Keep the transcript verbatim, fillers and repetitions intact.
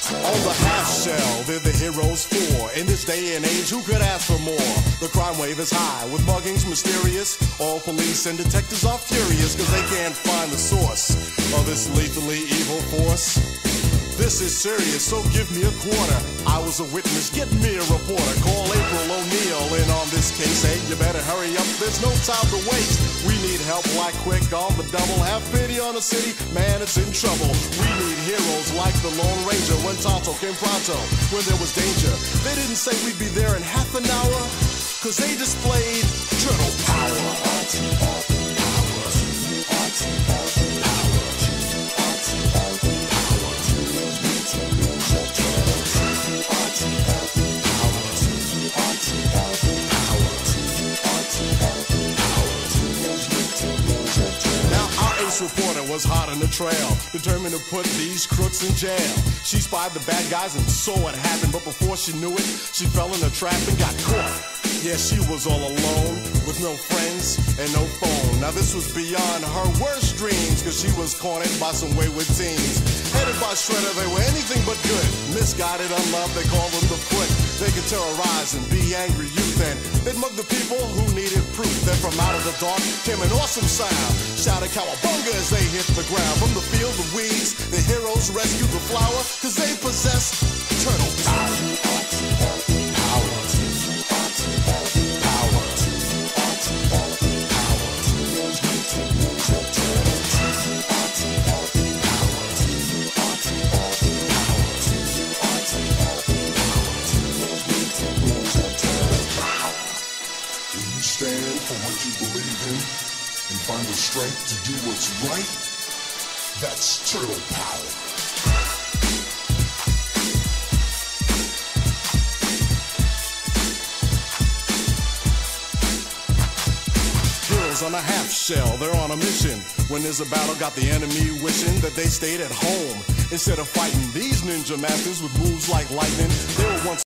On the half shell, they're the heroes for. In this day and age, who could ask for more? The crime wave is high, with muggings mysterious. All police and detectives are furious, cause they can't find the source of this lethally evil force. This is serious, so give me a quarter. I was a witness, get me a reporter. Call April O'Neil in on this case. Hey, you better hurry up, there's no time to waste. We need help like quick on the double. Have pity on the city, man, it's in trouble. We need heroes like the Lone Ranger. When Tonto came pronto, when there was danger. They didn't say we'd be there in half an hour, cause they displayed turtle power. Reporter was hot on the trail, determined to put these crooks in jail. She spied the bad guys and saw what happened, but before she knew it, she fell in a trap and got caught. Yeah, she was all alone, with no friends and no phone. Now this was beyond her worst dreams, cause she was cornered by some wayward teens. Headed by Shredder, they were anything but good. Misguided, unloved, they called them the Foot. They could terrorize and be angry youth, and they'd mug the people who needed proof. Then from out of the dark came an awesome sound, shouted cowabunga as they hit the ground. From the field of weeds, the heroes rescued the flower, cause they possess turtle power. Stand for what you believe in and find the strength to do what's right. That's turtle power. Heroes on a half shell, they're on a mission. When there's a battle, got the enemy wishing that they stayed at home. Instead of fighting these ninja masters with moves like lightning, they were once